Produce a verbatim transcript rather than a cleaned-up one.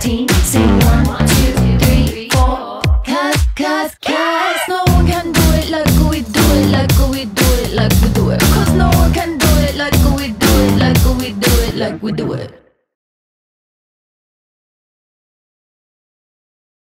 team. Sing one, two, three, four. Cause, cause, cause no one can do it like we do it, like we do it, like we do it. Cause no one can do it like we do it, like we do it, like we do it.